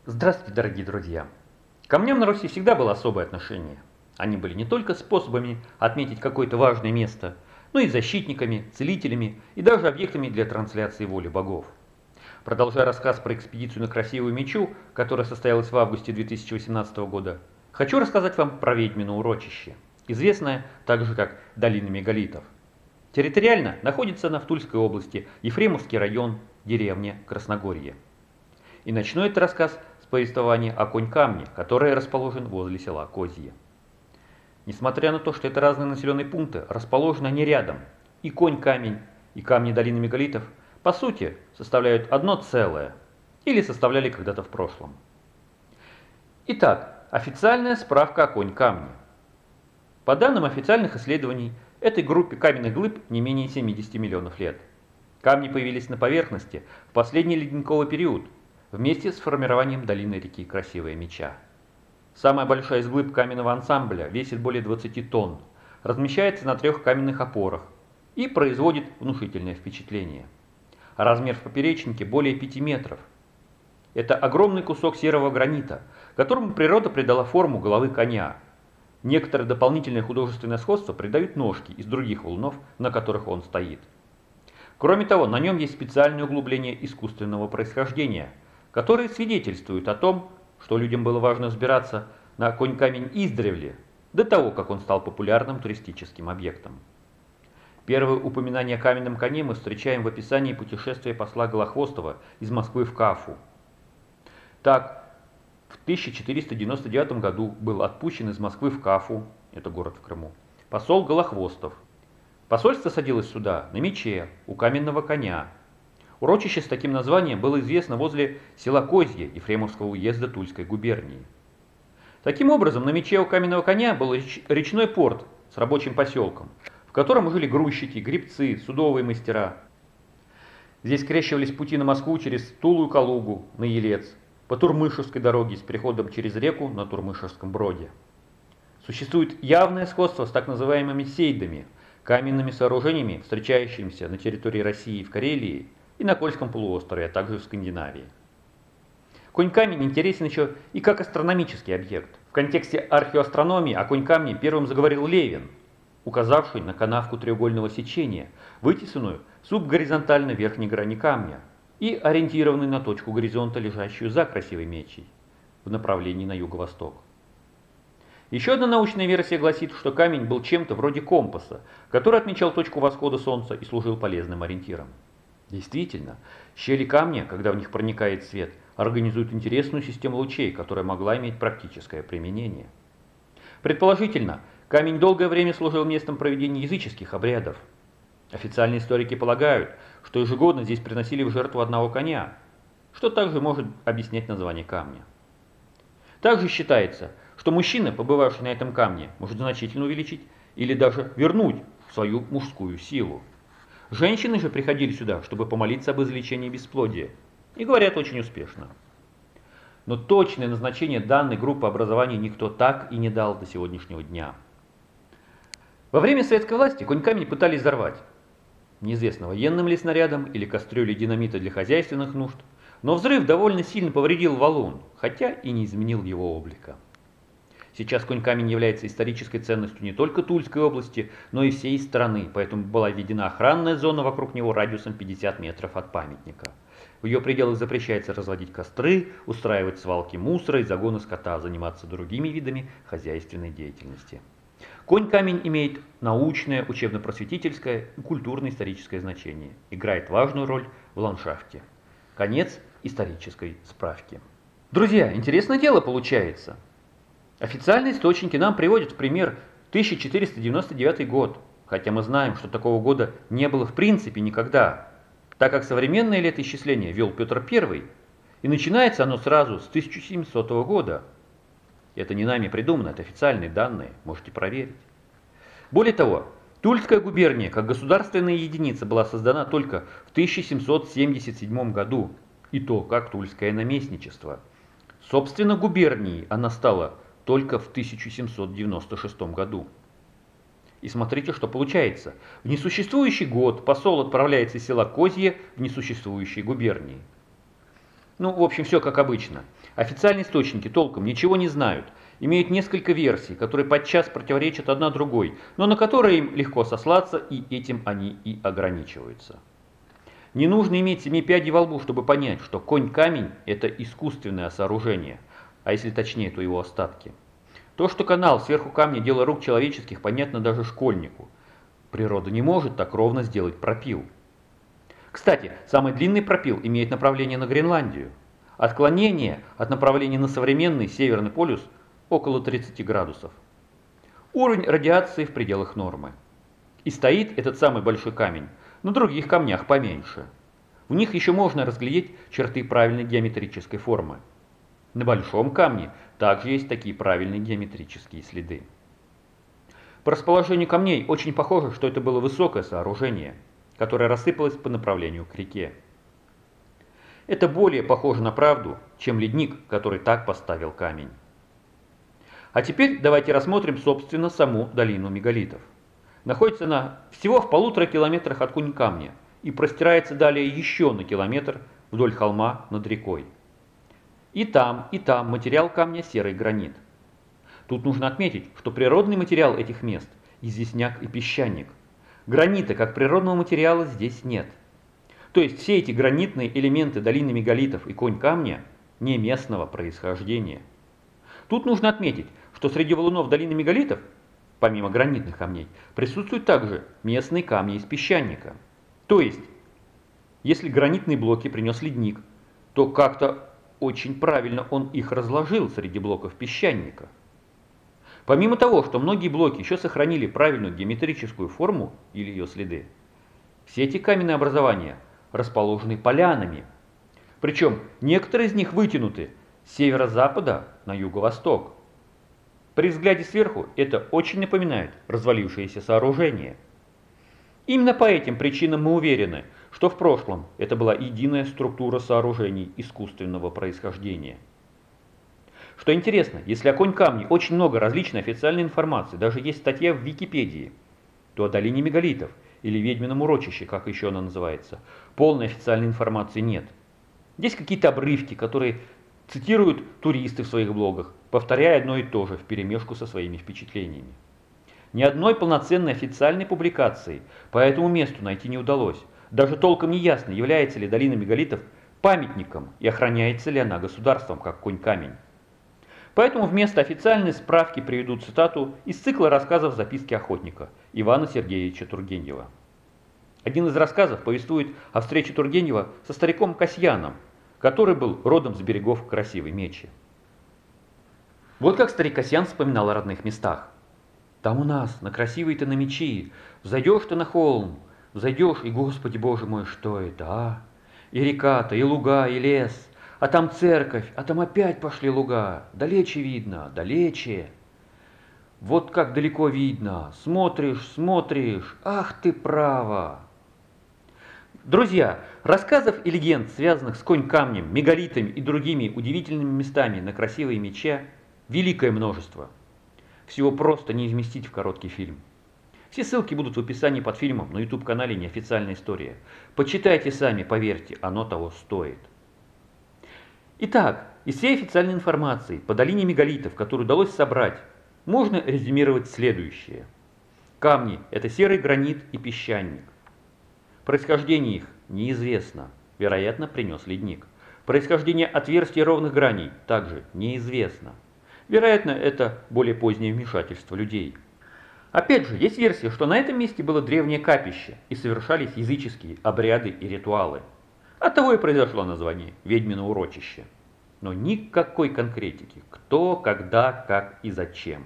Здравствуйте, дорогие друзья! К камням на Руси всегда было особое отношение. Они были не только способами отметить какое-то важное место, но и защитниками, целителями и даже объектами для трансляции воли богов. Продолжая рассказ про экспедицию на Красивую Мечу, которая состоялась в августе 2018 года, хочу рассказать вам про ведьмино урочище, известное также как Долина Мегалитов. Территориально находится она в Тульской области, Ефремовский район, деревня Красногорье. И начну этот рассказ с повествования о Конь-Камне, который расположен возле села Козье. Несмотря на то, что это разные населенные пункты, расположены они рядом. И Конь-Камень, и камни долины мегалитов, по сути, составляют одно целое, или составляли когда-то в прошлом. Итак, официальная справка о Конь-Камне. По данным официальных исследований, этой группе каменных глыб не менее 70 миллионов лет. Камни появились на поверхности в последний ледниковый период, вместе с формированием долины реки Красивая Меча. Самая большая из глыб каменного ансамбля весит более 20 тонн, размещается на 3 каменных опорах и производит внушительное впечатление. Размер в поперечнике более 5 метров. Это огромный кусок серого гранита, которому природа придала форму головы коня. Некоторое дополнительное художественное сходство придают ножки из других валунов, на которых он стоит. Кроме того, на нем есть специальное углубление искусственного происхождения, которые свидетельствуют о том, что людям было важно взбираться на Конь-Камень издревле, до того, как он стал популярным туристическим объектом. Первое упоминание о каменном коне мы встречаем в описании путешествия посла Голохвостова из Москвы в Кафу. Так, в 1499 году был отпущен из Москвы в Кафу, это город в Крыму, посол Голохвостов. Посольство садилось сюда на мече, у каменного коня. Урочище с таким названием было известно возле села Козье Ефремовского уезда Тульской губернии. Таким образом, на мече у каменного коня был речной порт с рабочим поселком, в котором жили грузчики, гребцы, судовые мастера. Здесь скрещивались пути на Москву через Тулу и Калугу, на Елец, по Турмышевской дороге с переходом через реку на Турмышевском броде. Существует явное сходство с так называемыми сейдами, каменными сооружениями, встречающимися на территории России в Карелии и на Кольском полуострове, а также в Скандинавии. Конь-Камень интересен еще и как астрономический объект. В контексте археоастрономии о Конь-Камне первым заговорил Левин, указавший на канавку треугольного сечения, вытесанную субгоризонтально верхней грани камня и ориентированный на точку горизонта, лежащую за Красивой Мечей, в направлении на юго-восток. Еще одна научная версия гласит, что камень был чем-то вроде компаса, который отмечал точку восхода Солнца и служил полезным ориентиром. Действительно, щели камня, когда в них проникает свет, организуют интересную систему лучей, которая могла иметь практическое применение. Предположительно, камень долгое время служил местом проведения языческих обрядов. Официальные историки полагают, что ежегодно здесь приносили в жертву одного коня, что также может объяснять название камня. Также считается, что мужчина, побывавший на этом камне, может значительно увеличить или даже вернуть свою мужскую силу. Женщины же приходили сюда, чтобы помолиться об излечении бесплодия, и говорят очень успешно. Но точное назначение данной группы образования никто так и не дал до сегодняшнего дня. Во время советской власти Конь-Камень пытались взорвать. Неизвестно, военным ли снарядом или кастрюлей динамита для хозяйственных нужд, но взрыв довольно сильно повредил валун, хотя и не изменил его облика. Сейчас Конь-Камень является исторической ценностью не только Тульской области, но и всей страны, поэтому была введена охранная зона вокруг него радиусом 50 метров от памятника. В ее пределах запрещается разводить костры, устраивать свалки мусора и загоны скота, заниматься другими видами хозяйственной деятельности. Конь-Камень имеет научное, учебно-просветительское и культурно-историческое значение, играет важную роль в ландшафте. Конец исторической справки. Друзья, интересное дело получается. Официальные источники нам приводят в пример 1499 год, хотя мы знаем, что такого года не было в принципе никогда, так как современное летоисчисление вел Петр I, и начинается оно сразу с 1700 года. Это не нами придумано, это официальные данные, можете проверить. Более того, Тульская губерния как государственная единица была создана только в 1777 году, и то как Тульское наместничество. Собственно, губернией она стала только в 1796 году. И смотрите, что получается. В несуществующий год посол отправляется из села Козье в несуществующей губернии. Ну, в общем, все как обычно. Официальные источники толком ничего не знают, имеют несколько версий, которые подчас противоречат одна другой, но на которые им легко сослаться, и этим они и ограничиваются. Не нужно иметь семи пядей во лбу, чтобы понять, что конь-камень – это искусственное сооружение, а если точнее, то его остатки. То, что канал сверху камня – дело рук человеческих, понятно даже школьнику. Природа не может так ровно сделать пропил. Кстати, самый длинный пропил имеет направление на Гренландию. Отклонение от направления на современный Северный полюс около 30 градусов. Уровень радиации в пределах нормы. И стоит этот самый большой камень на других камнях поменьше. В них еще можно разглядеть черты правильной геометрической формы. На большом камне также есть такие правильные геометрические следы. По расположению камней очень похоже, что это было высокое сооружение, которое рассыпалось по направлению к реке. Это более похоже на правду, чем ледник, который так поставил камень. А теперь давайте рассмотрим, собственно, саму долину мегалитов. Находится она всего в 1,5 километрах от Конь-камня и простирается далее еще на километр вдоль холма над рекой. И там материал камня серый гранит. Тут нужно отметить, что природный материал этих мест – известняк и песчаник. Гранита как природного материала здесь нет. То есть все эти гранитные элементы долины мегалитов и Конь-камня не местного происхождения. Тут нужно отметить, что среди валунов долины мегалитов, помимо гранитных камней, присутствуют также местные камни из песчаника. То есть, если гранитные блоки принес ледник, то как-то очень правильно он их разложил среди блоков песчаника. Помимо того, что многие блоки еще сохранили правильную геометрическую форму или ее следы, все эти каменные образования расположены полянами. Причем некоторые из них вытянуты с северо-запада на юго-восток. При взгляде сверху это очень напоминает развалившееся сооружение. Именно по этим причинам мы уверены, что в прошлом это была единая структура сооружений искусственного происхождения. Что интересно, если о Конь-камне очень много различной официальной информации, даже есть статья в Википедии, то о долине мегалитов, или ведьмином урочище, как еще она называется, полной официальной информации нет. Есть какие-то обрывки, которые цитируют туристы в своих блогах, повторяя одно и то же вперемешку со своими впечатлениями. Ни одной полноценной официальной публикации по этому месту найти не удалось. Даже толком не ясно, является ли долина мегалитов памятником и охраняется ли она государством, как Конь-камень. Поэтому вместо официальной справки приведу цитату из цикла рассказов «Записки охотника» Ивана Сергеевича Тургенева. Один из рассказов повествует о встрече Тургенева со стариком Касьяном, который был родом с берегов Красивой Мечи. Вот как старик Касьян вспоминал о родных местах. «Там у нас, на Красивой-то на Мечи, взойдешь ты на холм, взойдешь, и, Господи Боже мой, что это, а? И река-то, и луга, и лес, а там церковь, а там опять пошли луга, далече видно, далече. Вот как далеко видно, смотришь, смотришь, ах ты право!» Друзья, рассказов и легенд, связанных с Конь-камнем, мегалитами и другими удивительными местами на Красивой Мече, великое множество. Всего просто не вместить в короткий фильм. Все ссылки будут в описании под фильмом на YouTube-канале «Неофициальная история». Почитайте сами, поверьте, оно того стоит. Итак, из всей официальной информации по долине мегалитов, которую удалось собрать, можно резюмировать следующее. Камни – это серый гранит и песчаник. Происхождение их неизвестно, вероятно, принес ледник. Происхождение отверстий ровных граней также неизвестно. Вероятно, это более позднее вмешательство людей. Опять же, есть версия, что на этом месте было древнее капище и совершались языческие обряды и ритуалы. Оттого и произошло название «Ведьмино урочище». Но никакой конкретики, кто, когда, как и зачем.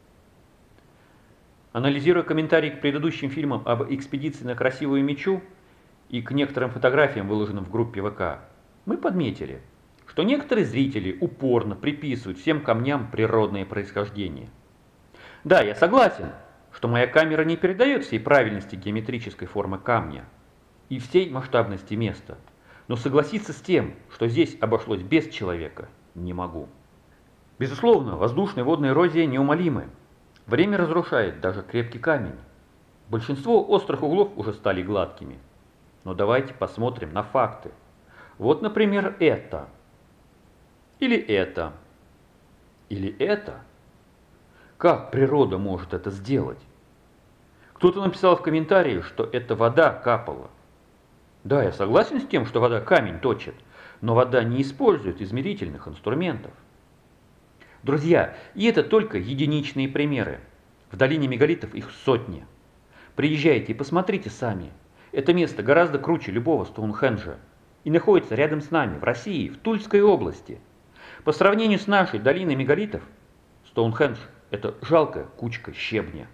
Анализируя комментарии к предыдущим фильмам об экспедиции на Красивую Мечу и к некоторым фотографиям, выложенным в группе ВК, мы подметили, что некоторые зрители упорно приписывают всем камням природное происхождение. Да, я согласен, что моя камера не передает всей правильности геометрической формы камня и всей масштабности места, но согласиться с тем, что здесь обошлось без человека, не могу. Безусловно, воздушная и водная эрозия неумолимы. Время разрушает даже крепкий камень. Большинство острых углов уже стали гладкими. Но давайте посмотрим на факты. Вот, например, это. Или это? Или это? Как природа может это сделать? Кто-то написал в комментарии, что это вода капала. Да, я согласен с тем, что вода камень точит, но вода не использует измерительных инструментов. Друзья, и это только единичные примеры. В долине мегалитов их сотни. Приезжайте и посмотрите сами. Это место гораздо круче любого Стоунхенджа и находится рядом с нами, в России, в Тульской области. По сравнению с нашей долиной мегалитов, Стоунхендж – это жалкая кучка щебня.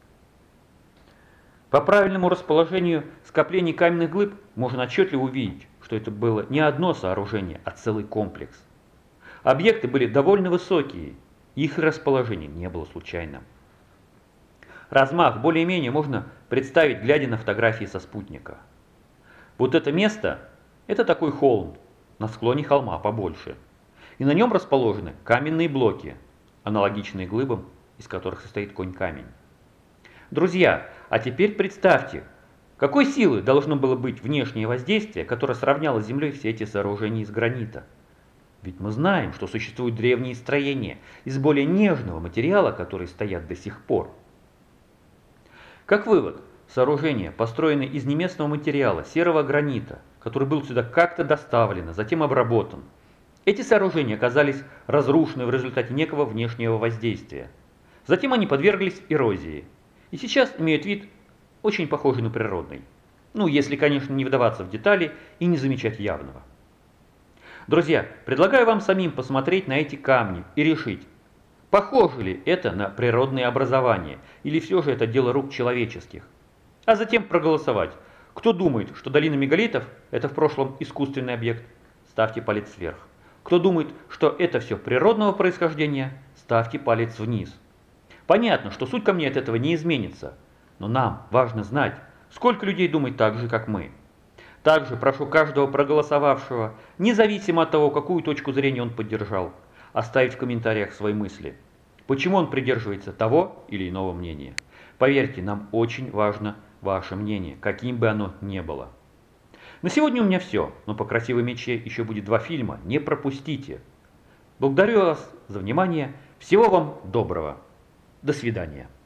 По правильному расположению скоплений каменных глыб можно отчетливо увидеть, что это было не одно сооружение, а целый комплекс. Объекты были довольно высокие, их расположение не было случайным. Размах более-менее можно представить, глядя на фотографии со спутника. Вот это место – это такой холм, на склоне холма побольше. И на нем расположены каменные блоки, аналогичные глыбам, из которых состоит конь-камень. Друзья, а теперь представьте, какой силы должно было быть внешнее воздействие, которое сравняло с землей все эти сооружения из гранита. Ведь мы знаем, что существуют древние строения из более нежного материала, которые стоят до сих пор. Как вывод, сооружения, построенные из неместного материала, серого гранита, который был сюда как-то доставлен, а затем обработан, эти сооружения оказались разрушены в результате некого внешнего воздействия. Затем они подверглись эрозии и сейчас имеют вид очень похожий на природный. Ну, если, конечно, не вдаваться в детали и не замечать явного. Друзья, предлагаю вам самим посмотреть на эти камни и решить, похоже ли это на природные образования или все же это дело рук человеческих. А затем проголосовать. Кто думает, что долина мегалитов – это в прошлом искусственный объект, ставьте палец вверх. Кто думает, что это все природного происхождения, ставьте палец вниз. Понятно, что суть камней от этого не изменится, но нам важно знать, сколько людей думает так же, как мы. Также прошу каждого проголосовавшего, независимо от того, какую точку зрения он поддержал, оставить в комментариях свои мысли. Почему он придерживается того или иного мнения. Поверьте, нам очень важно ваше мнение, каким бы оно ни было. На сегодня у меня все, но по «Красивой мече» еще будет 2 фильма, не пропустите. Благодарю вас за внимание, всего вам доброго. До свидания.